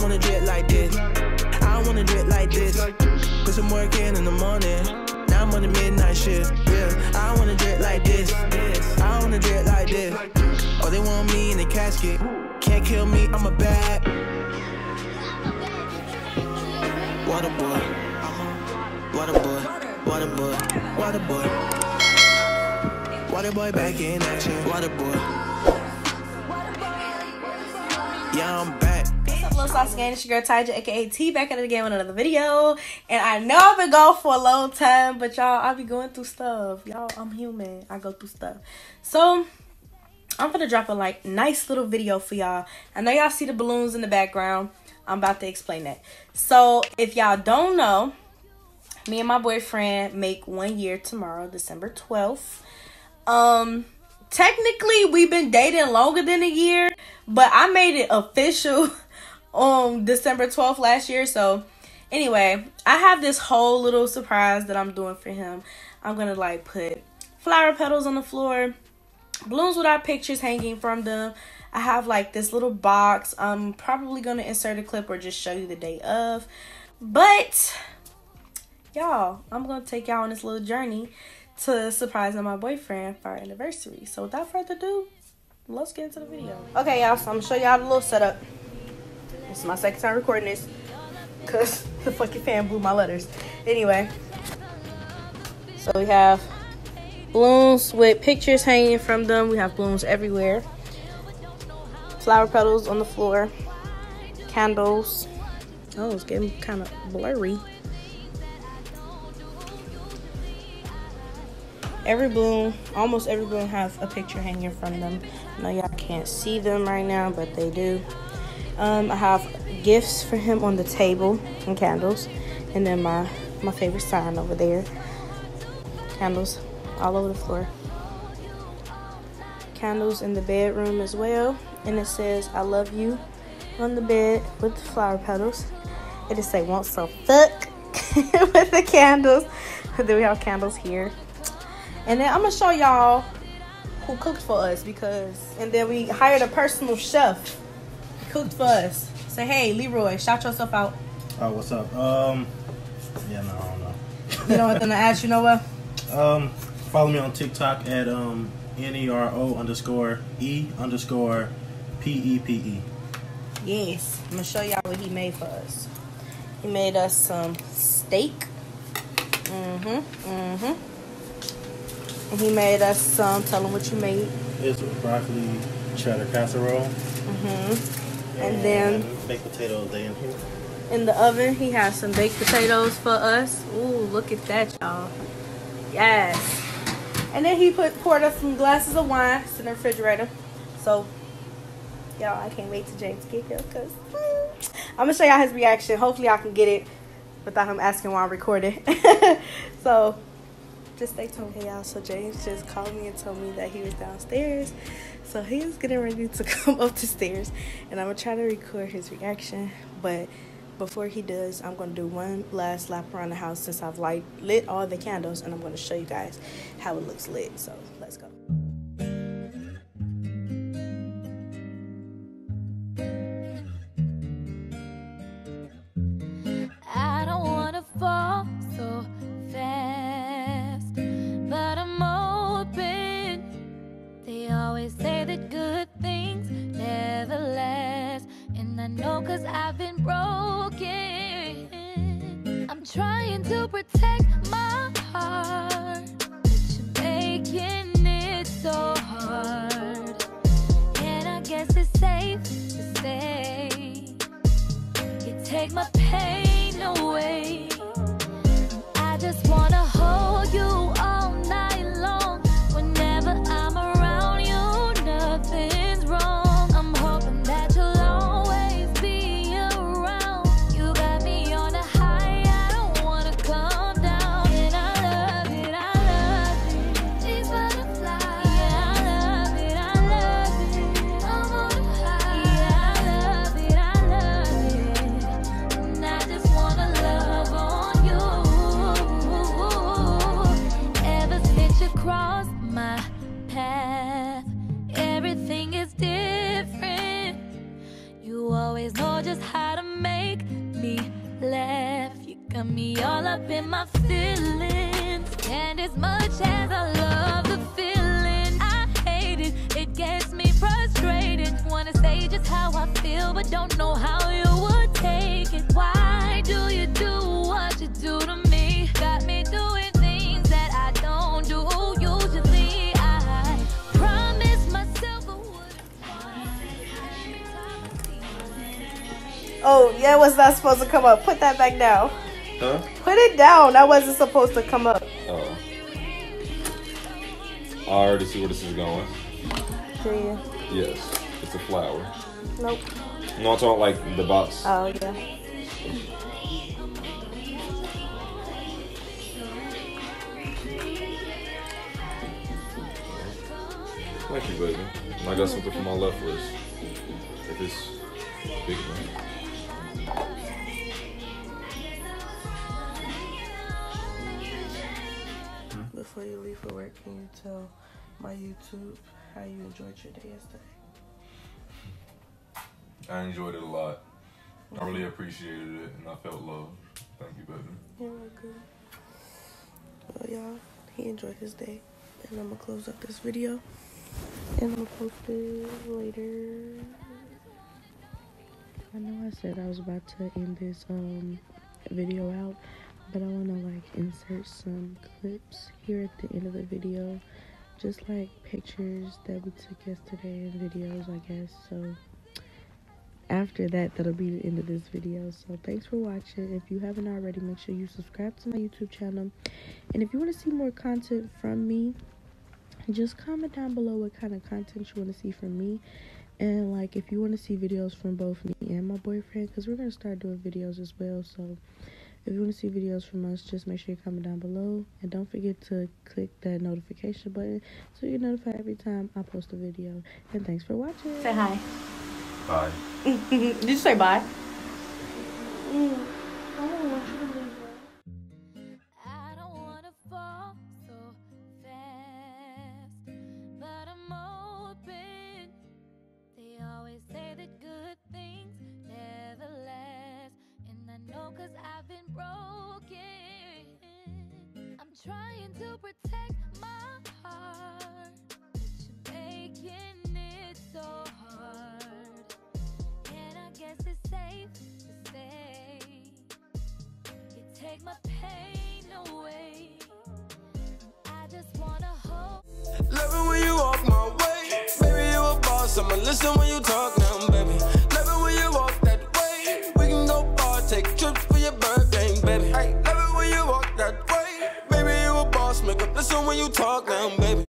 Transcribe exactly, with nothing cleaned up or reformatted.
wanna drip like this. I don't wanna drip like this. Cause I'm working in the morning. Now I'm on the midnight shift. Yeah, I don't wanna drip like this. I don't wanna drip like this. Oh, they want me in the casket. Can't kill me, I'm a bad water boy. Water boy. Water boy. Water boy. Water boy back in action. Water boy. Yeah, I'm back. What's up, Little Sauce Gang? It's your girl Tyja, aka T, back at it again with another video. And I know I've been gone for a long time, but y'all, I be going through stuff. Y'all, I'm human. I go through stuff. So I'm gonna drop a like nice little video for y'all. I know y'all see the balloons in the background. I'm about to explain that. So if y'all don't know, me and my boyfriend make one year tomorrow, December twelfth. Um, technically we've been dating longer than a year, but I made it official on December twelfth last year. So anyway, I have this whole little surprise that I'm doing for him. I'm gonna like put flower petals on the floor, balloons with our pictures hanging from them. I have like this little box. I'm probably gonna insert a clip or just show you the day of, but y'all, I'm gonna take y'all on this little journey to surprising my boyfriend for our anniversary. So without further ado, let's get into the video. Okay, y'all, so I'm gonna show y'all the little setup. This is my second time recording this because the fucking fan blew my letters. Anyway, so we have balloons with pictures hanging from them. We have balloons everywhere. Flower petals on the floor. Candles. Oh, it's getting kind of blurry. Every balloon, almost every balloon has a picture hanging from them. I know y'all can't see them right now, but they do. Um, I have gifts for him on the table and candles. And then my, my favorite sign over there. Candles all over the floor. Candles in the bedroom as well. And it says, I love you on the bed with the flower petals. It just say, want some fuck with the candles. Then we have candles here. And then I'm going to show y'all who cooked for us because, and then we hired a personal chef. He cooked for us. Say, hey, Leroy, shout yourself out. Oh, what's up? Um, yeah, no, I don't know. You know what I'm going to ask you, Noah? Um, follow me on TikTok at um, N E R O underscore E underscore P E P E. Yes. I'm going to show y'all what he made for us. He made us some steak. Mm-hmm, mm-hmm. And he made us some, tell him what you made. It's a broccoli cheddar casserole. Mm-hmm. And, and then baked potatoes they in here. In the oven, he has some baked potatoes for us. Ooh, look at that, y'all. Yes. And then he put poured us some glasses of wine. It's in the refrigerator. So, y'all, I can't wait till James get here because mm, I'm going to show y'all his reaction. Hopefully, I can get it without him asking while I'm recording. So, just stay tuned. Hey y'all, so James just called me and told me that he was downstairs, so he was getting ready to come up the stairs, and I'm gonna try to record his reaction. But before he does, I'm gonna do one last lap around the house since I've light lit all the candles, and I'm gonna show you guys how it looks lit. So let's go. I don't wanna fall so fast, but I'm open. They always say that good things never last, and I know 'cause I've been broken. I'm trying to protect my heart, but you're making it so hard. And I guess it's safe to say you take my pain away. I just wanna hold you all night long. Whenever I'm around you, nothing's wrong. I'm hoping that you'll always be around. You got me on a high, I don't wanna come down. And I love it, I love it. These butterflies, yeah, I love it, I love it. I'm on a high, yeah, I love it, I love it. And I me laugh. You got me all up in my feelings. And as much as I love the feeling, I hate it. It gets me frustrated. Wanna say just how I feel, but don't know how you would take it. Why do you do what you do to me? Got me doing things that I don't do usually. I promised myself I would. Oh, yeah, was not supposed to come up. Put that back down. Huh? Put it down. That wasn't supposed to come up. Oh. I already see where this is going. Do you? Yes, it's a flower. Nope. No, I'm talking like the box. Oh, yeah. Thank you, baby. And I got something for my left wrist. If it's big enough. Before you leave for work, can you tell my YouTube how you enjoyed your day yesterday? I enjoyed it a lot. I really appreciated it, and I felt love. Thank you, baby. You're welcome. Well, y'all, he enjoyed his day, and I'm gonna close up this video, and I'm gonna post it later. I know I said I was about to end this um video out, but I want to like insert some clips here at the end of the video, just like pictures that we took yesterday and videos, I guess. So after that, that'll be the end of this video. So thanks for watching. If you haven't already, make sure you subscribe to my YouTube channel, and if you want to see more content from me, just comment down below what kind of content you want to see from me. And like if you want to see videos from both me and my boyfriend, because we're going to start doing videos as well. So if you want to see videos from us, just make sure you comment down below. And don't forget to click that notification button so you're notified every time I post a video. And thanks for watching. Say hi. Bye. Did you say bye? Mm. I don't want you to leave. I don't wanna fall so fast, but I'm open. They always say that good things never last, and I know 'cause I've been broken. I'm trying to protect my heart, but you're making it so hard. And I guess it's safe to say you take my pain away. I just wanna hold. Love it when you walk my way. Baby, you a boss. I'ma listen when you talk now, baby. Love it when you walk that way. We can go far, take trips for your birthday, baby. Hey, love it when you walk that way. Baby, you a boss. Make up listen when you talk now, baby.